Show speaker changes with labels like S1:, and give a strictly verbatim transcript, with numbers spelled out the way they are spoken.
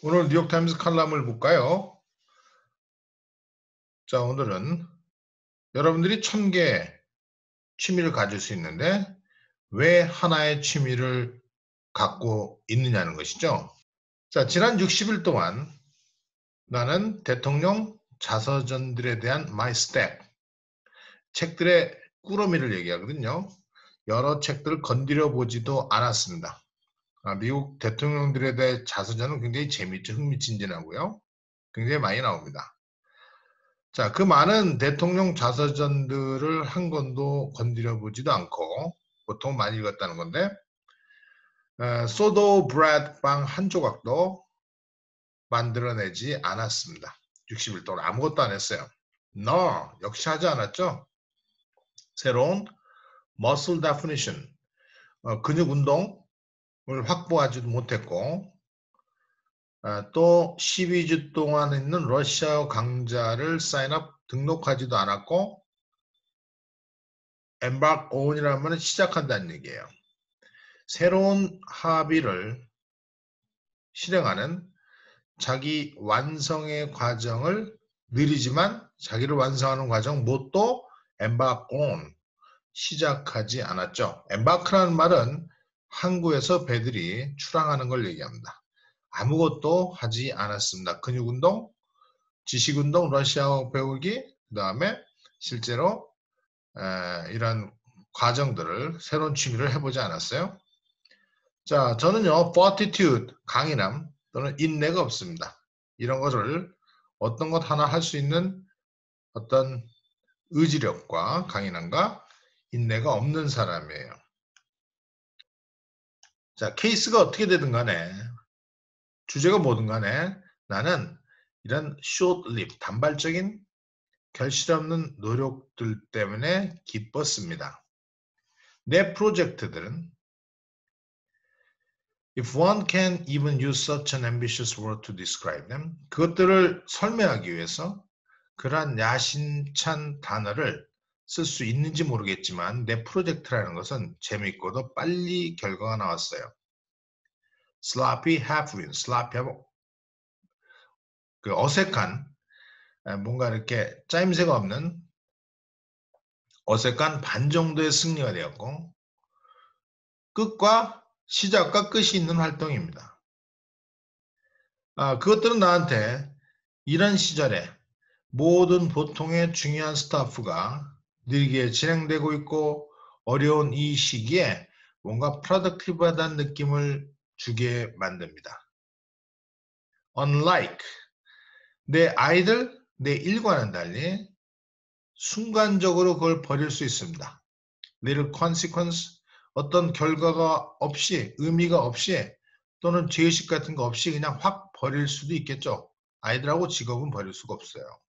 S1: 오늘 뉴욕타임스 칼럼을 볼까요? 자, 오늘은 여러분들이 천 개의 취미를 가질 수 있는데 왜 하나의 취미를 갖고 있느냐는 것이죠. 자, 지난 육십 일 동안 나는 대통령 자서전들에 대한 my stack, 책들의 꾸러미를 얘기하거든요. 여러 책들을 건드려 보지도 않았습니다. 아, 미국 대통령들에 대해 자서전은 굉장히 재미있죠. 흥미진진하고요. 굉장히 많이 나옵니다. 자, 그 많은 대통령 자서전들을 한 권도 건드려 보지도 않고 보통 많이 읽었다는 건데 어, 소도 브레드 빵 한 조각도 만들어내지 않았습니다. 육십 일 동안 아무것도 안 했어요. No, 역시 하지 않았죠. 새로운 muscle definition, 어, 근육 운동을 확보하지도 못했고 어, 또 십이 주 동안 있는 러시아 강자를 사인업 등록하지도 않았고 embark on이라는 말은 시작한다는 얘기예요. 새로운 합의를 실행하는 자기 완성의 과정을 느리지만 자기를 완성하는 과정 뭣도 embark on 시작하지 않았죠. embark라는 말은 항구에서 배들이 출항하는 걸 얘기합니다. 아무것도 하지 않았습니다. 근육운동, 지식운동, 러시아어 배우기, 그 다음에 실제로 에, 이런 과정들을 새로운 취미를 해보지 않았어요. 자, 저는요, fortitude, 강인함 또는 인내가 없습니다. 이런 것을 어떤 것 하나 할 수 있는 어떤 의지력과 강인함과 인내가 없는 사람이에요. 자, 케이스가 어떻게 되든 간에 주제가 뭐든 간에 나는 이런 short-lived, 단발적인 결실 없는 노력들 때문에 기뻤습니다. 내 프로젝트들은 If one can even use such an ambitious word to describe them, 그것들을 설명하기 위해서 그러한 야심찬 단어를 쓸 수 있는지 모르겠지만 내 프로젝트라는 것은 재미있고도 빨리 결과가 나왔어요. sloppy half-win, sloppy하고 그 어색한 뭔가 이렇게 짜임새가 없는 어색한 반 정도의 승리가 되었고 끝과 시작과 끝이 있는 활동입니다. 아, 그것들은 나한테 이런 시절에 모든 보통의 중요한 스타프가 느리게 진행되고 있고 어려운 이 시기에 뭔가 프로덕티브하다는 느낌을 주게 만듭니다. Unlike 내 아이들, 내 일과는 달리 순간적으로 그걸 버릴 수 있습니다. Little consequence, 어떤 결과가 없이, 의미가 없이 또는 죄의식 같은 거 없이 그냥 확 버릴 수도 있겠죠. 아이들하고 직업은 버릴 수가 없어요.